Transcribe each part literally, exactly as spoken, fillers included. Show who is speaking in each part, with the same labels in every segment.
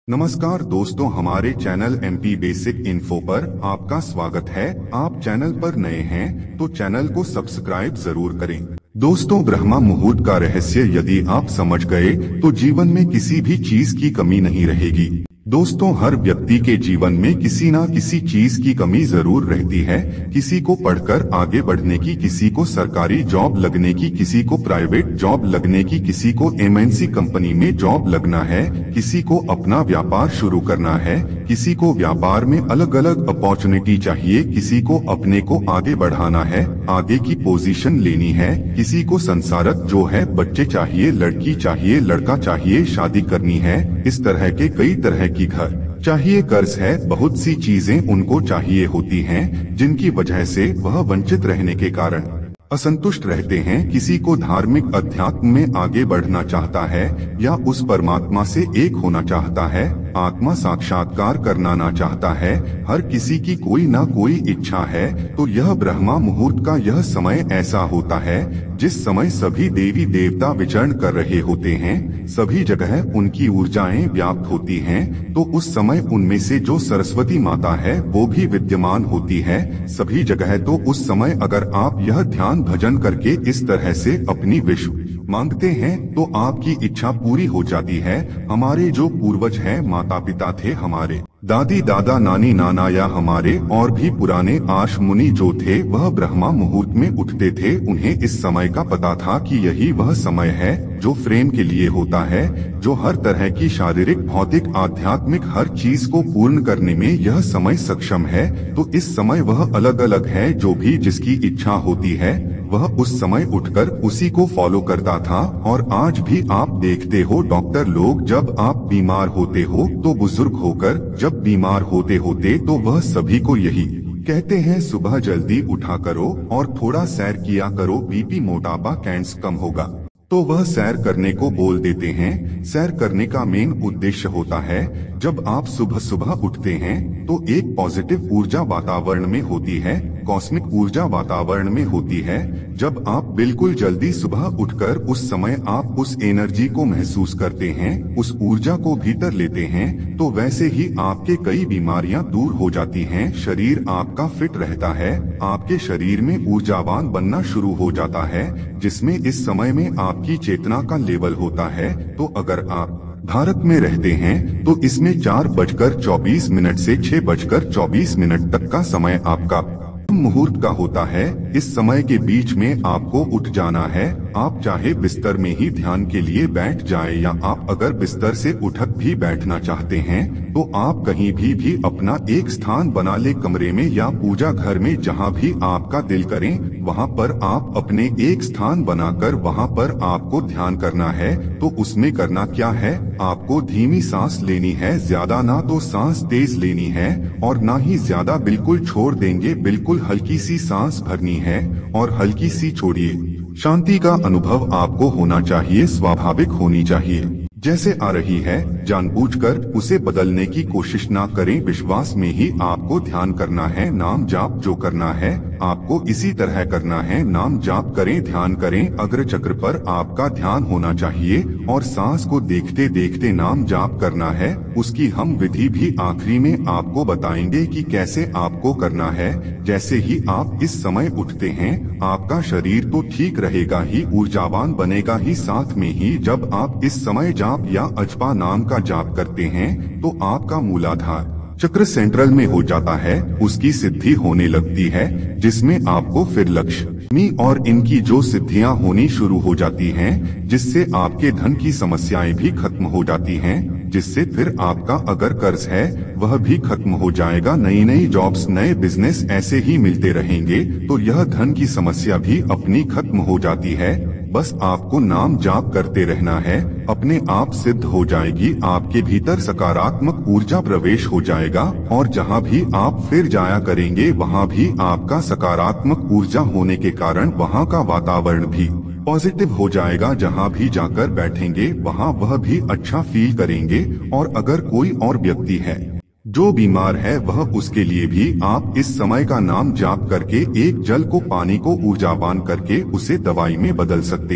Speaker 1: नमस्कार दोस्तों, हमारे चैनल एमपी बेसिक इन्फो पर आपका स्वागत है। आप चैनल पर नए हैं तो चैनल को सब्सक्राइब जरूर करें। दोस्तों, ब्रह्मा मुहूर्त का रहस्य यदि आप समझ गए तो जीवन में किसी भी चीज की कमी नहीं रहेगी। दोस्तों, हर व्यक्ति के जीवन में किसी ना किसी चीज की कमी जरूर रहती है। किसी को पढ़कर आगे बढ़ने की, किसी को सरकारी जॉब लगने की, किसी को प्राइवेट जॉब लगने की, किसी को एमएनसी कंपनी में जॉब लगना है, किसी को अपना व्यापार शुरू करना है, किसी को व्यापार में अलग अलग अपॉर्चुनिटी चाहिए, किसी को अपने को आगे बढ़ाना है, आगे की पोजीशन लेनी है, किसी को संसारक जो है बच्चे चाहिए, लड़की चाहिए, लड़का चाहिए, शादी करनी है। इस तरह के कई तरह की घर चाहिए, कर्ज है, बहुत सी चीजें उनको चाहिए होती हैं, जिनकी वजह से वह वंचित रहने के कारण असंतुष्ट रहते हैं। किसी को धार्मिक अध्यात्म में आगे बढ़ना चाहता है या उस परमात्मा से एक होना चाहता है, आत्मा साक्षात्कार करना ना चाहता है। हर किसी की कोई ना कोई इच्छा है। तो यह ब्रह्मा मुहूर्त का यह समय ऐसा होता है जिस समय सभी देवी देवता विचरण कर रहे होते हैं, सभी जगह उनकी ऊर्जाएं व्याप्त होती हैं। तो उस समय उनमें से जो सरस्वती माता है वो भी विद्यमान होती है सभी जगह। तो उस समय अगर आप यह ध्यान भजन करके इस तरह से अपनी विश्व मांगते हैं तो आपकी इच्छा पूरी हो जाती है। हमारे जो पूर्वज हैं, माता पिता थे, हमारे दादी दादा नानी नाना या हमारे और भी पुराने आश मुनि जो थे, वह ब्रह्मा मुहूर्त में उठते थे। उन्हें इस समय का पता था कि यही वह समय है जो फ्रेम के लिए होता है, जो हर तरह की शारीरिक, भौतिक, आध्यात्मिक हर चीज को पूर्ण करने में यह समय सक्षम है। तो इस समय वह अलग अलग है, जो भी जिसकी इच्छा होती है वह उस समय उठकर उसी को फॉलो करता था। और आज भी आप देखते हो, डॉक्टर लोग जब आप बीमार होते हो तो बुजुर्ग होकर जब बीमार होते होते तो वह सभी को यही कहते हैं, सुबह जल्दी उठा करो और थोड़ा सैर किया करो, बीपी, मोटापा, कैंसर कम होगा। तो वह सैर करने को बोल देते हैं। सैर करने का मेन उद्देश्य होता है, जब आप सुबह सुबह उठते हैं तो एक पॉजिटिव ऊर्जा वातावरण में होती है, कॉस्मिक ऊर्जा वातावरण में होती है। जब आप बिल्कुल जल्दी सुबह उठकर उस समय आप उस एनर्जी को महसूस करते हैं, उस ऊर्जा को भीतर लेते हैं, तो वैसे ही आपके कई बीमारियां दूर हो जाती हैं। शरीर आपका फिट रहता है, आपके शरीर में ऊर्जावान बनना शुरू हो जाता है, जिसमें इस समय में आपकी चेतना का लेवल होता है। तो अगर आप भारत में रहते हैं तो इसमें चार बजकर चौबीस मिनट से छह बजकर चौबीस मिनट तक का समय आपका मुहूर्त का होता है। इस समय के बीच में आपको उठ जाना है। आप चाहे बिस्तर में ही ध्यान के लिए बैठ जाए, या आप अगर बिस्तर से उठक भी बैठना चाहते हैं तो आप कहीं भी भी अपना एक स्थान बना ले, कमरे में या पूजा घर में, जहां भी आपका दिल करें वहां पर आप अपने एक स्थान बनाकर वहां पर आपको ध्यान करना है। तो उसमें करना क्या है, आपको धीमी सांस लेनी है, ज्यादा ना तो सांस तेज लेनी है और ना ही ज्यादा बिल्कुल छोड़ देंगे। बिल्कुल हल्की सी सांस भरनी है और हल्की सी छोड़िए। शांति का अनुभव आपको होना चाहिए, स्वाभाविक होनी चाहिए। जैसे आ रही है जानबूझकर उसे बदलने की कोशिश ना करें। विश्वास में ही आपको ध्यान करना है। नाम जाप जो करना है आपको इसी तरह करना है। नाम जाप करें, ध्यान करें, अग्र चक्र पर आपका ध्यान होना चाहिए और सांस को देखते देखते नाम जाप करना है। उसकी हम विधि भी आखिरी में आपको बताएंगे कि कैसे आपको करना है। जैसे ही आप इस समय उठते हैं आपका शरीर तो ठीक रहेगा ही, ऊर्जावान बनेगा ही, साथ में ही जब आप इस समय जाप या अजपा नाम का जाप करते हैं तो आपका मूलाधार चक्र सेंट्रल में हो जाता है, उसकी सिद्धि होने लगती है, जिसमें आपको फिर लक्ष्मी और इनकी जो सिद्धियां होनी शुरू हो जाती हैं, जिससे आपके धन की समस्याएं भी खत्म हो जाती हैं, जिससे फिर आपका अगर कर्ज है वह भी खत्म हो जाएगा। नई नई जॉब्स, नए बिजनेस ऐसे ही मिलते रहेंगे, तो यह धन की समस्या भी अपनी खत्म हो जाती है। बस आपको नाम जाप करते रहना है, अपने आप सिद्ध हो जाएगी। आपके भीतर सकारात्मक ऊर्जा प्रवेश हो जाएगा और जहां भी आप फिर जाया करेंगे वहां भी आपका सकारात्मक ऊर्जा होने के कारण वहां का वातावरण भी पॉजिटिव हो जाएगा। जहां भी जाकर बैठेंगे वहां वह भी अच्छा फील करेंगे। और अगर कोई और व्यक्ति है जो बीमार है, वह उसके लिए भी आप इस समय का नाम जाप करके एक जल को, पानी को ऊर्जावान करके उसे दवाई में बदल सकते हैं।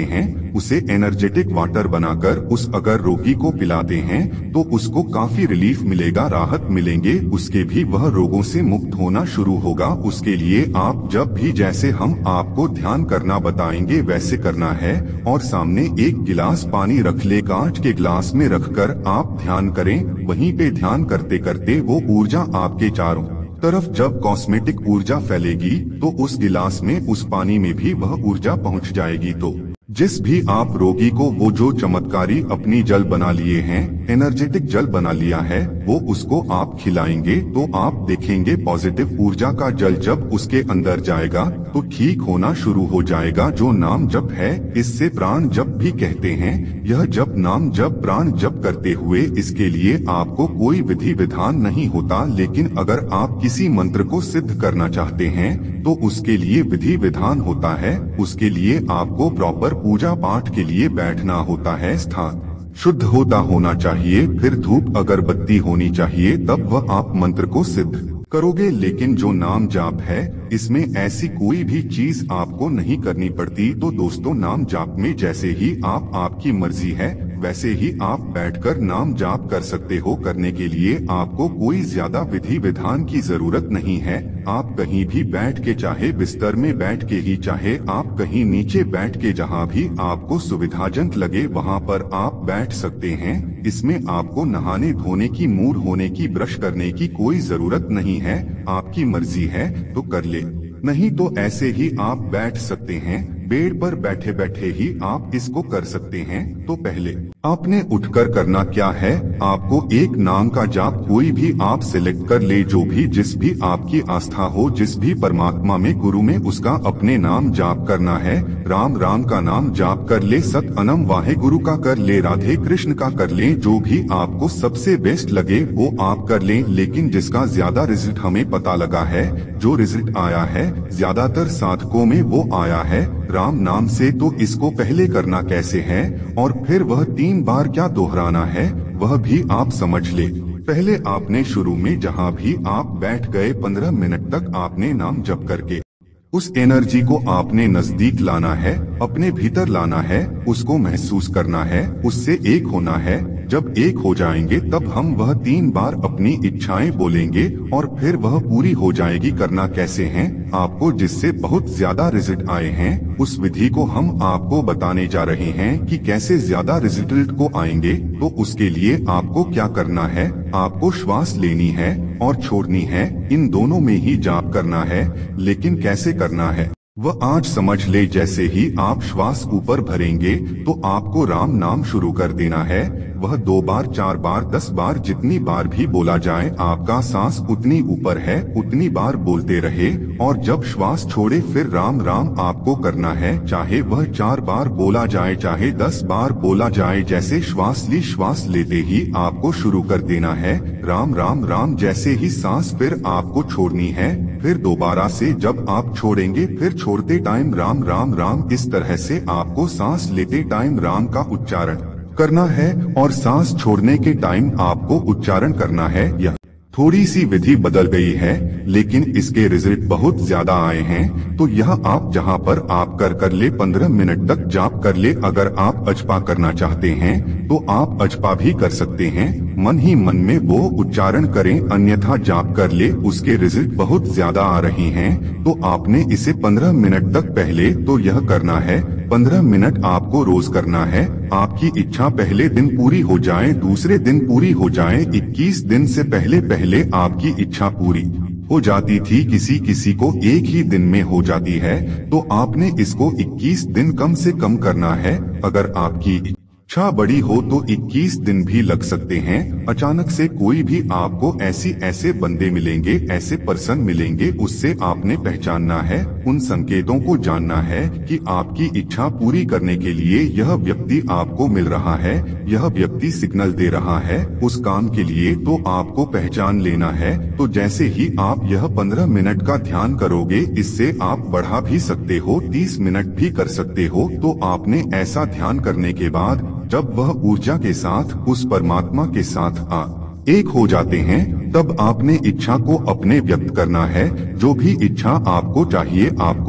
Speaker 1: उसे एनर्जेटिक वाटर बनाकर उस अगर रोगी को पिलाते हैं तो उसको काफी रिलीफ मिलेगा, राहत मिलेंगे, उसके भी वह रोगों से मुक्त होना शुरू होगा। उसके लिए आप जब भी जैसे हम आपको ध्यान करना बताएंगे वैसे करना है और सामने एक गिलास पानी रख ले, कांच के गिलास में रखकर आप ध्यान करें। वहीं पे ध्यान करते करते वो ऊर्जा आपके चारों तरफ जब कॉस्मेटिक ऊर्जा फैलेगी तो उस गिलास में उस पानी में भी वह ऊर्जा पहुंच जाएगी। तो जिस भी आप रोगी को वो जो चमत्कारी अपनी जल बना लिए हैं, एनर्जेटिक जल बना लिया है, वो उसको आप खिलाएंगे तो आप देखेंगे पॉजिटिव ऊर्जा का जल जब उसके अंदर जाएगा तो ठीक होना शुरू हो जाएगा। जो नाम जप है, इससे प्राण जप भी कहते हैं। यह जप नाम जप प्राण जप करते हुए इसके लिए आपको कोई विधि विधान नहीं होता, लेकिन अगर आप किसी मंत्र को सिद्ध करना चाहते हैं तो उसके लिए विधि विधान होता है। उसके लिए आपको प्रॉपर पूजा पाठ के लिए बैठना होता है, स्थान शुद्ध होता होना चाहिए, फिर धूप अगरबत्ती होनी चाहिए, तब वह आप मंत्र को सिद्ध करोगे। लेकिन जो नाम जाप है इसमें ऐसी कोई भी चीज आपको नहीं करनी पड़ती। तो दोस्तों, नाम जाप में जैसे ही आप आपकी मर्जी है वैसे ही आप बैठकर नाम जाप कर सकते हो। करने के लिए आपको कोई ज्यादा विधि विधान की जरूरत नहीं है। आप कहीं भी बैठ के, चाहे बिस्तर में बैठ के ही, चाहे आप कहीं नीचे बैठ के, जहाँ भी आपको सुविधाजनक लगे वहाँ पर आप बैठ सकते हैं। इसमें आपको नहाने धोने की, मूड होने की, ब्रश करने की कोई जरूरत नहीं है। आपकी मर्जी है तो कर ले, नहीं तो ऐसे ही आप बैठ सकते हैं। बेड पर बैठे बैठे ही आप इसको कर सकते हैं। तो पहले आपने उठकर करना क्या है, आपको एक नाम का जाप कोई भी आप सिलेक्ट कर ले, जो भी जिस भी आपकी आस्था हो, जिस भी परमात्मा में, गुरु में, उसका अपने नाम जाप करना है। राम राम का नाम जाप कर ले, सत अनम वाहे गुरु का कर ले, राधे कृष्ण का कर ले, जो भी आपको सबसे बेस्ट लगे वो आप कर लें। लेकिन जिसका ज्यादा रिजल्ट हमें पता लगा है, जो रिजल्ट आया है ज्यादातर साधकों में वो आया है राम नाम से, तो इसको पहले करना कैसे है और फिर वह तीन बार क्या दोहराना है वह भी आप समझ ले। पहले आपने शुरू में जहाँ भी आप बैठ गए पंद्रह मिनट तक आपने नाम जप करके उस एनर्जी को आपने नजदीक लाना है, अपने भीतर लाना है, उसको महसूस करना है, उससे एक होना है। जब एक हो जाएंगे तब हम वह तीन बार अपनी इच्छाएं बोलेंगे और फिर वह पूरी हो जाएगी। करना कैसे है, आपको जिससे बहुत ज्यादा रिजल्ट आए हैं उस विधि को हम आपको बताने जा रहे हैं कि कैसे ज्यादा रिजल्ट को आएंगे। तो उसके लिए आपको क्या करना है, आपको श्वास लेनी है और छोड़नी है, इन दोनों में ही जाप करना है। लेकिन कैसे करना है वह आज समझ ले। जैसे ही आप श्वास ऊपर भरेंगे तो आपको राम नाम शुरू कर देना है। वह दो बार, चार बार, दस बार, जितनी बार भी बोला जाए, आपका सांस उतनी ऊपर है उतनी बार बोलते रहे। और जब श्वास छोड़े फिर राम राम आपको करना है, चाहे वह चार बार बोला जाए चाहे दस बार बोला जाए। जैसे श्वास ली, श्वास लेते ही आपको शुरू कर देना है राम राम राम। जैसे ही सांस फिर आपको छोड़नी है, फिर दोबारा से जब आप छोड़ेंगे फिर छोड़ते टाइम राम राम राम। इस तरह से आपको सांस लेते टाइम राम का उच्चारण करना है और सांस छोड़ने के टाइम आपको उच्चारण करना है। यह थोड़ी सी विधि बदल गई है लेकिन इसके रिजल्ट बहुत ज्यादा आए हैं। तो यह आप जहां पर आप कर कर ले पंद्रह मिनट तक जाप कर ले। अगर आप अजपा करना चाहते हैं तो आप अजपा भी कर सकते हैं, मन ही मन में वो उच्चारण करें, अन्यथा जाप कर ले, उसके रिजल्ट बहुत ज्यादा आ रहे हैं। तो आपने इसे पंद्रह मिनट तक पहले तो यह करना है, पंद्रह मिनट आपको रोज करना है। आपकी इच्छा पहले दिन पूरी हो जाए, दूसरे दिन पूरी हो जाए, इक्कीस दिन से पहले पहले आपकी इच्छा पूरी हो जाती थी, किसी किसी को एक ही दिन में हो जाती है। तो आपने इसको इक्कीस दिन कम से कम करना है। अगर आपकी इच्छा बड़ी हो तो इक्कीस दिन भी लग सकते हैं। अचानक से कोई भी आपको ऐसी ऐसे बंदे मिलेंगे, ऐसे पर्सन मिलेंगे, उससे आपने पहचानना है, उन संकेतों को जानना है कि आपकी इच्छा पूरी करने के लिए यह व्यक्ति आपको मिल रहा है, यह व्यक्ति सिग्नल दे रहा है उस काम के लिए। तो आपको पहचान लेना है। तो जैसे ही आप यह पंद्रह मिनट का ध्यान करोगे, इससे आप बढ़ा भी सकते हो, तीस मिनट भी कर सकते हो। तो आपने ऐसा ध्यान करने के बाद जब वह ऊर्जा के साथ उस परमात्मा के साथ आ एक हो जाते हैं, तब आपने इच्छा को अपने व्यक्त करना है। जो भी इच्छा आपको चाहिए, आपको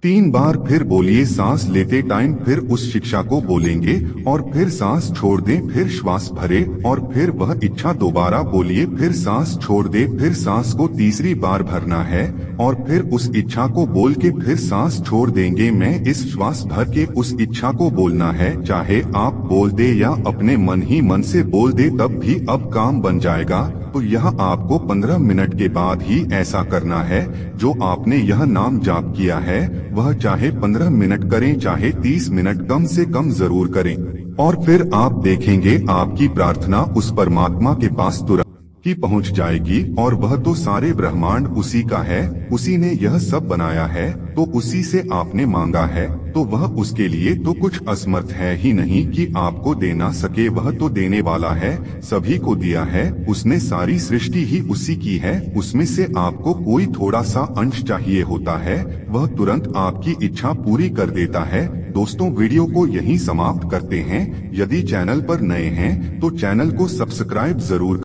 Speaker 1: तीन बार फिर बोलिए सांस लेते टाइम, फिर उस शिक्षा को बोलेंगे और फिर सांस छोड़ दें, फिर श्वास भरे और फिर वह इच्छा दोबारा बोलिए, फिर सांस छोड़ दे, फिर सांस को तीसरी बार भरना है और फिर उस इच्छा को बोल के फिर सांस छोड़ देंगे। मैं इस श्वास भर के उस इच्छा को बोलना है, चाहे आप बोल दे या अपने मन ही मन से बोल दे तब भी अब काम बन जाएगा। तो यह आपको पंद्रह मिनट के बाद ही ऐसा करना है। जो आपने यह नाम जाप किया है वह चाहे पंद्रह मिनट करें चाहे तीस मिनट, कम से कम जरूर करें और फिर आप देखेंगे आपकी प्रार्थना उस परमात्मा के पास तुरंत ही पहुंच जाएगी। और वह तो सारे ब्रह्मांड उसी का है, उसी ने यह सब बनाया है, तो उसी से आपने मांगा है तो वह उसके लिए तो कुछ असमर्थ है ही नहीं कि आपको दे ना सके। वह तो देने वाला है, सभी को दिया है उसने, सारी सृष्टि ही उसी की है। उसमें से आपको कोई थोड़ा सा अंश चाहिए होता है, वह तुरंत आपकी इच्छा पूरी कर देता है। दोस्तों, वीडियो को यहीं समाप्त करते हैं। यदि चैनल पर नए हैं तो चैनल को सब्सक्राइब जरूर